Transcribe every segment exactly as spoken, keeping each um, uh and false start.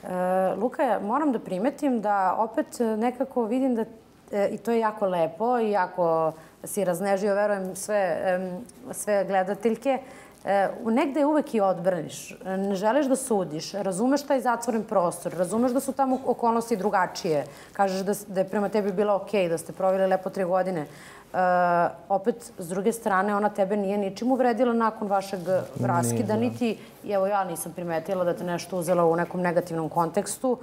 Luka, moram da primetim da opet nekako vidim da, i to je jako lepo i jako si raznežio, verujem, sve gledateljke, negde uvek i odbraniš. Ne želiš da sudiš, razumeš taj zatvoren prostor, razumeš da su tamo okolnosti drugačije. Kažeš da je prema tebi bilo okej, da ste proveli lepo tri godine. Opet, s druge strane, ona tebe nije ničim uvredila nakon vašeg raskida, niti, evo ja nisam primetila da te nešto uzela u nekom negativnom kontekstu.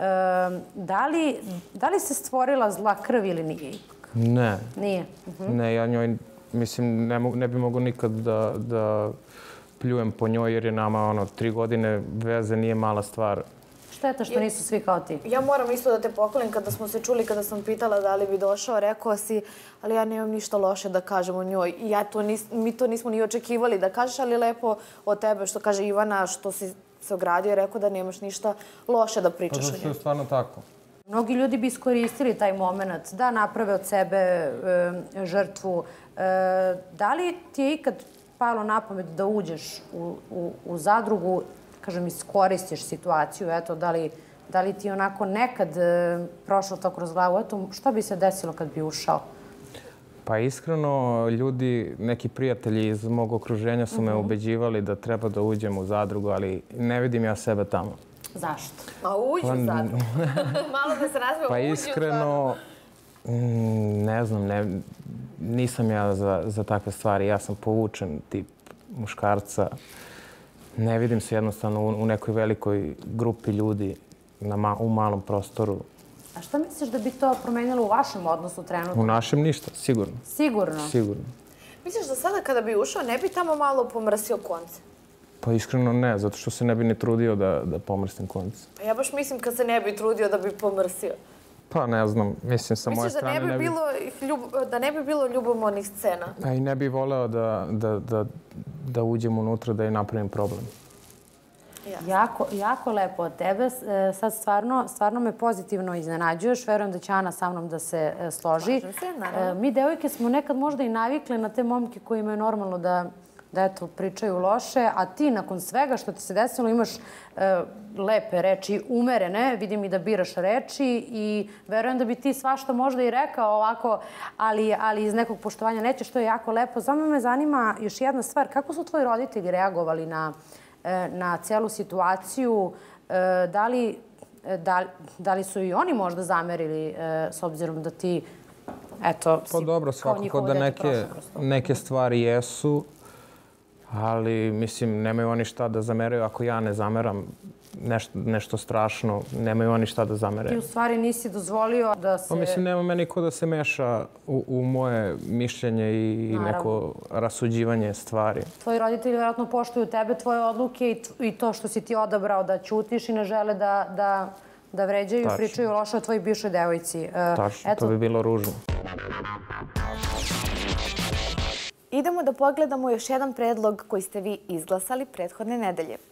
Da li se stvorila zla krv ili nije? Ne. Nije? Ne, ja njoj, mislim, ne bi mogo nikad da pljujem po njoj jer je nama, ono, tri godine veze nije mala stvar. Šteta što nisu svi kao ti. Ja moram isto da te pohvalim kada smo se čuli, kada sam pitala da li bi došao, rekao si, ali ja nemam ništa loše da kažem o njoj. I mi to nismo ni očekivali da kažeš, ali lepo od tebe, što kaže Ivana, što si se ogradio i rekao da nemaš ništa loše da pričaš o njoj. Pa to je stvarno tako. Mnogi ljudi bi iskoristili taj moment da naprave od sebe žrtvu. Da li ti je ikad palo na pamet da uđeš u zadrugu, kažem, iskoristiš situaciju, eto, da li ti onako nekad prošlo to kroz glavu, eto, što bi se desilo kad bi ušao? Pa iskreno, ljudi, neki prijatelji iz mog okruženja su me ubeđivali da treba da uđem u zadrugu, ali ne vidim ja sebe tamo. Zašto? Ma uđi u zadrugu. Malo da se razme, uđi u zadrugu. Pa iskreno, ne znam, nisam ja za takve stvari. Ja sam povučen tip muškarca. Ne vidim se jednostavno u nekoj velikoj grupi ljudi u malom prostoru. A šta misliš da bi to promenilo u vašem odnosu trenutno? U našem ništa, sigurno. Sigurno? Sigurno. Misliš da sada kada bi ušao ne bi tamo malo pomrsio konce? Pa iskreno ne, zato što se ne bi ni trudio da pomrstim konce. Pa ja baš mislim kad se ne bi trudio da bi pomrsio. Pa ne znam, mislim sa moje strane ne bi... Misliš da ne bi bilo ljubomornih scena? A i ne bi voleo da uđem unutra da je napravim problem. Jako lepo od tebe. Sad stvarno me pozitivno iznenađuješ. Verujem da će Ana sa mnom da se složi. Slažem se, naravno. Mi, devojke, smo nekad možda i navikle na te momke kojima je normalno da da eto, pričaju loše, a ti nakon svega što ti se desilo imaš lepe reči, umerene, vidim i da biraš reči i verujem da bi ti svašta možda i rekao ovako, ali iz nekog poštovanja neće, što je jako lepo. Samo me zanima još jedna stvar, kako su tvoji roditelji reagovali na celu situaciju? Da li su i oni možda zamerili s obzirom da ti, eto, si pa dobro, svakako da neke stvari jesu, ali, mislim, nemaju oni šta da zameraju. Ako ja ne zameram nešto strašno, nemaju oni šta da zameraju. Ti u stvari nisi dozvolio da se... Pa, mislim, nema meni ko da se meša u moje mišljenje i neko rasuđivanje stvari. Tvoji roditelji vjerojatno poštuju tebe, tvoje odluke i to što si ti odabrao da ćutiš i ne žele da vređaju i pričaju loše o tvojoj bivšoj devojci. Tačno, to bi bilo ružno. Idemo da pogledamo još jedan predlog koji ste vi izglasali prethodne nedelje.